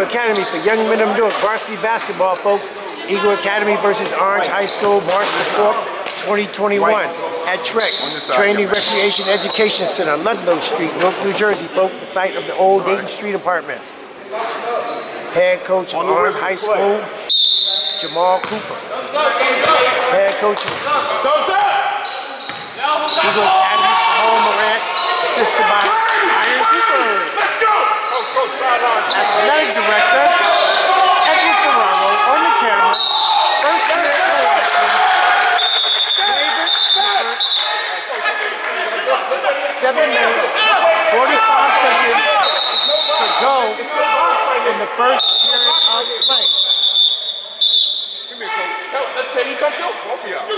Eagle Academy for young men and doing varsity basketball, folks. Eagle Academy versus Orange High School, March the 4th, 2021 at TREC, Training Recreation Education Center, Ludlow Street, Newark, New Jersey, folks, the site of the old Dayton Street Apartments. Head coach of Orange High School, Jamal Cooper. Head coach of Eagle Academy, Simone Morant, assisted by Iron Cooper. Athletic Director, Edward Ferraro, on the camera. First play action. David Stafford. 7 minutes, 45 seconds to go in the first period of play. Come here, coach. Let's tell you, come too. Both of y'all.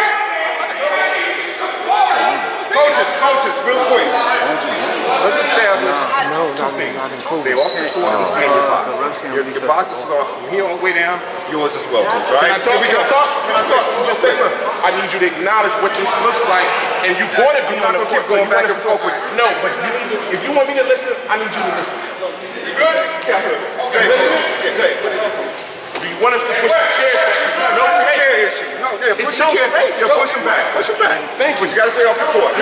Coaches, real quick. Let's establish two things. Stay off the court and stay in your box. Your box is off from here all the way down. Yours as well, coach. All right? Can I talk? Just say something. I need you to acknowledge what this looks like, and you're going to be on the court. Keep going back and forth. No, but you need to. If you want me to listen, I need you to listen. You good? Yeah, good. Okay. Good. What is it, coach? Do you want us to push the chairs back? No chair issue. No, yeah, push the chair. Yeah, push them back. Push them back. Thank you. But you got to stay off the court.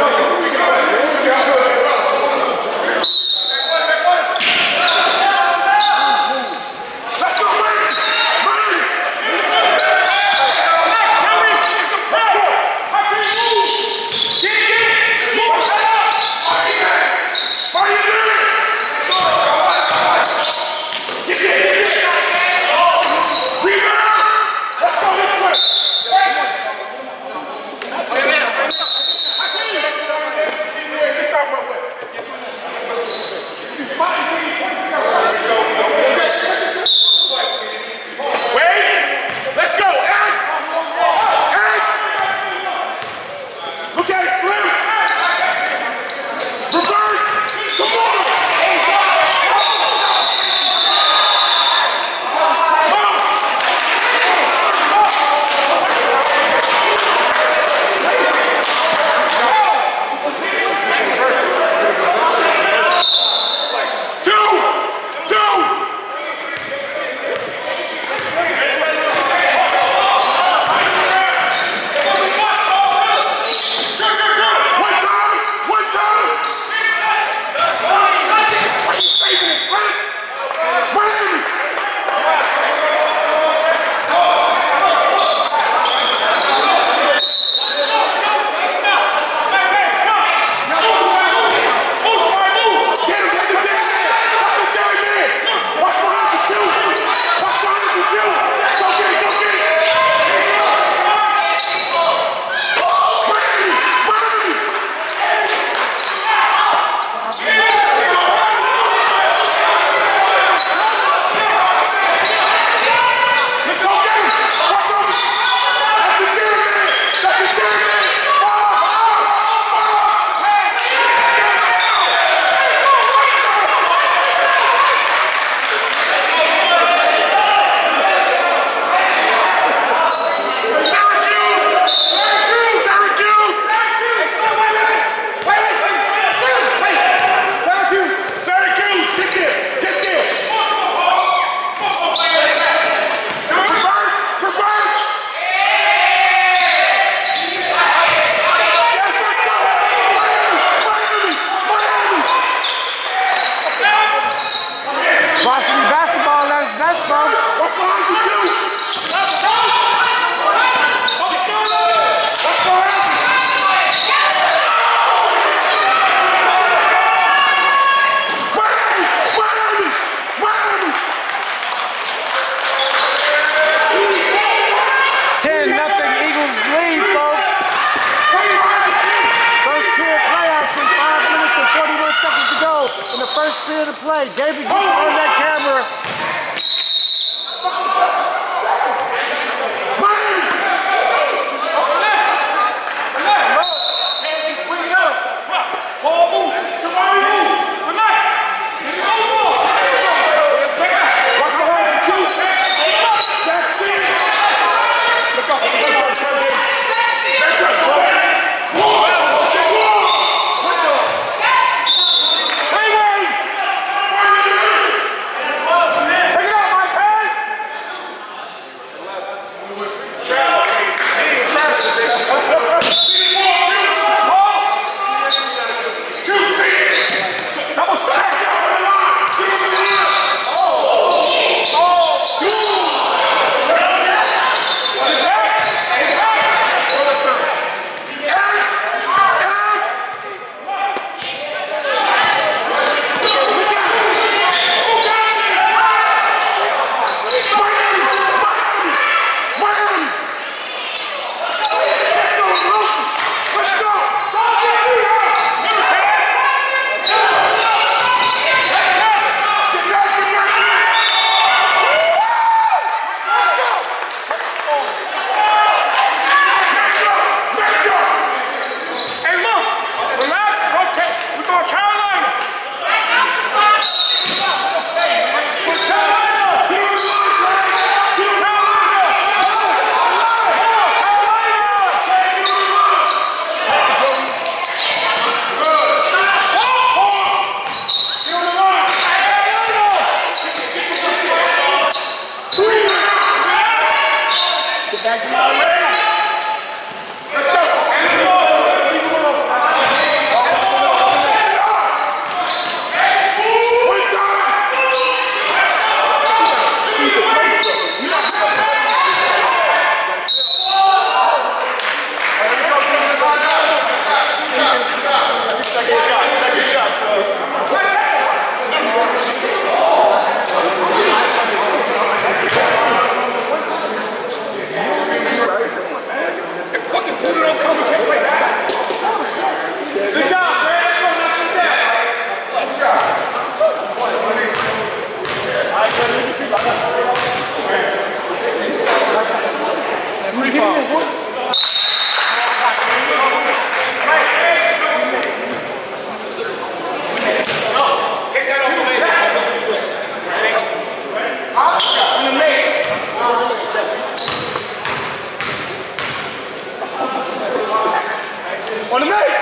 In the first period of play, David gets on that camera. On the man.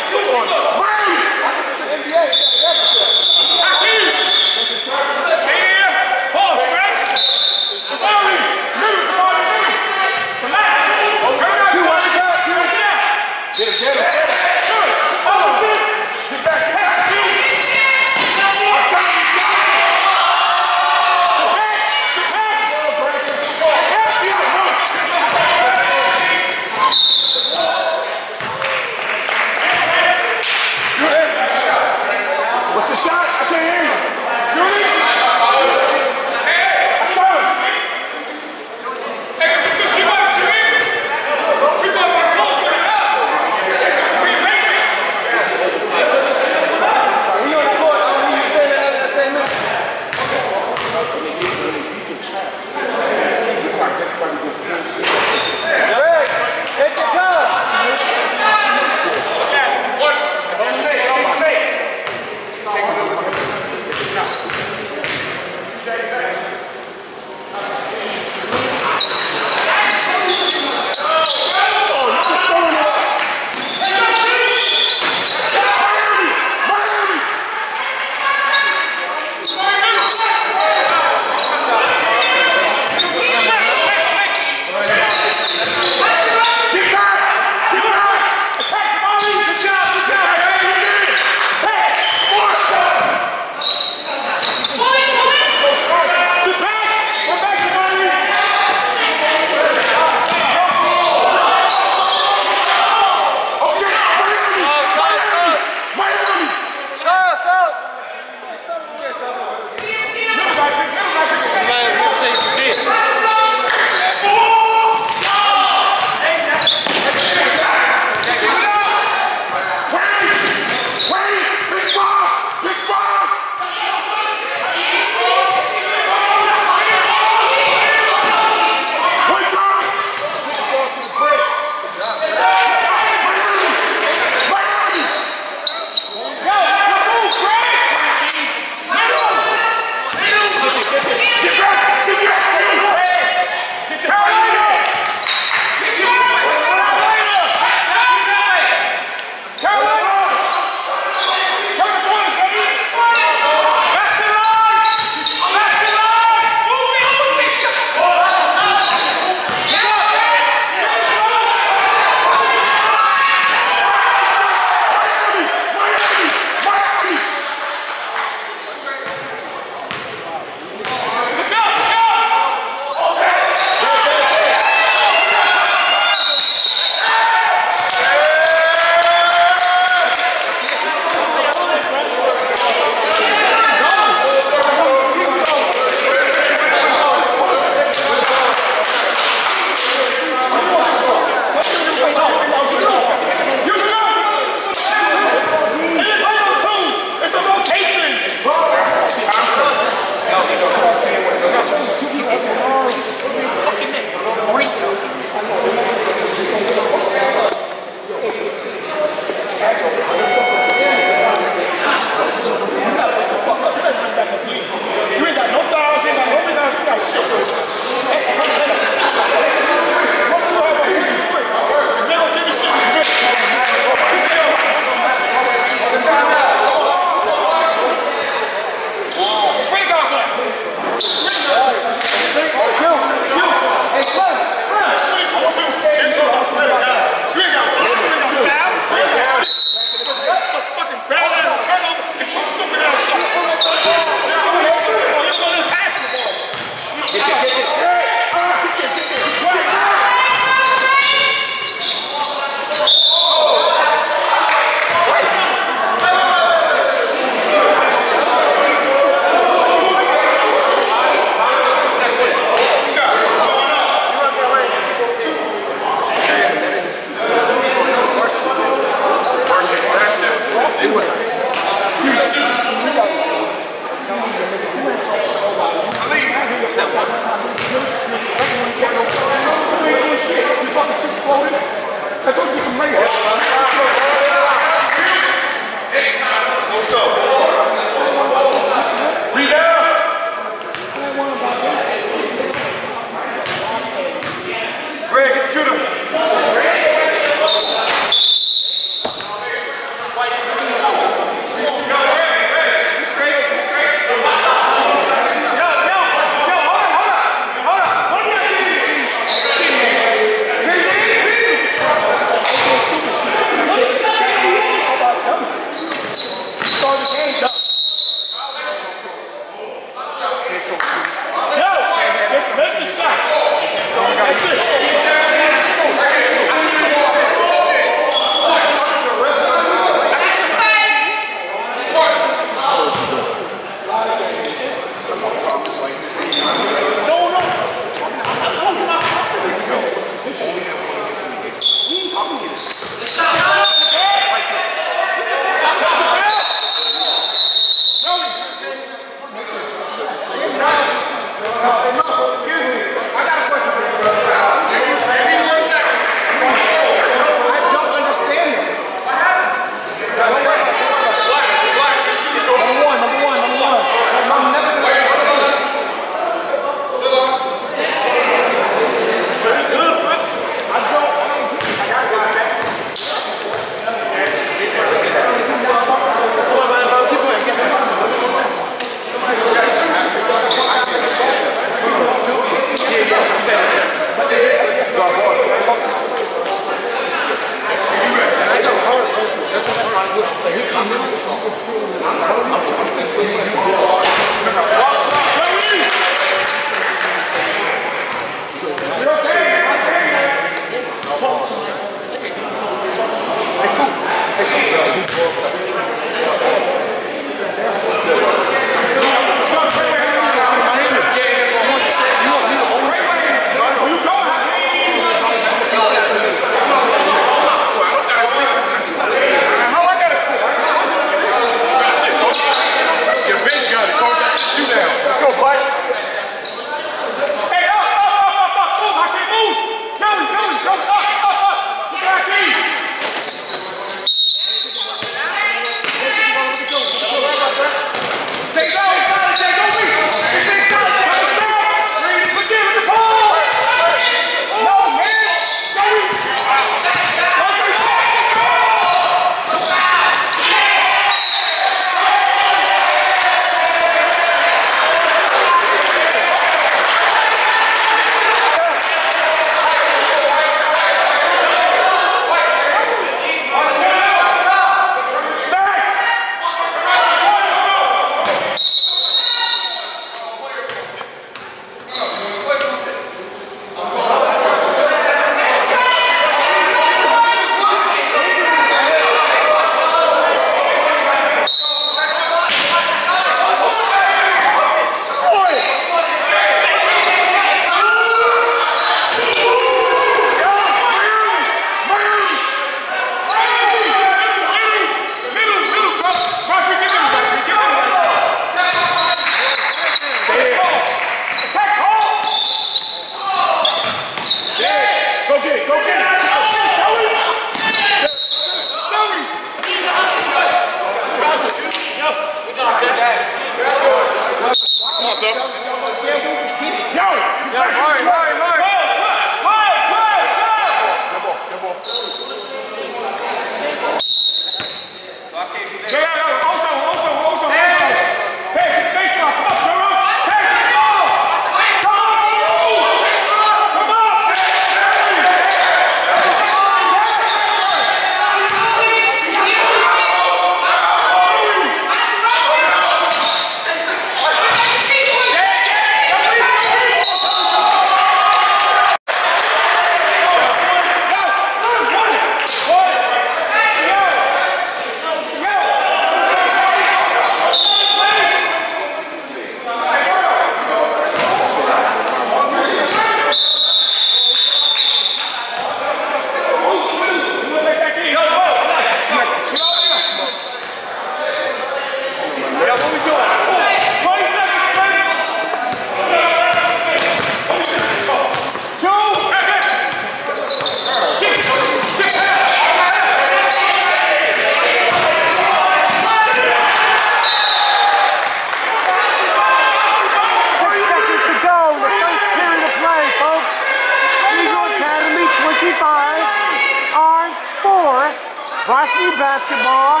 4, varsity basketball.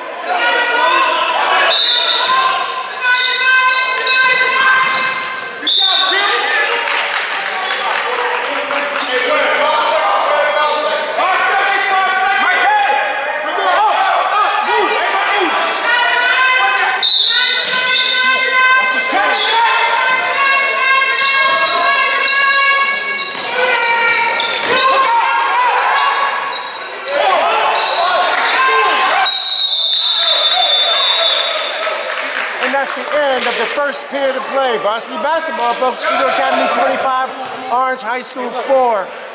And that's the end of the first period of play. Varsity basketball, folks. Eagle Academy 25, Orange High School 4.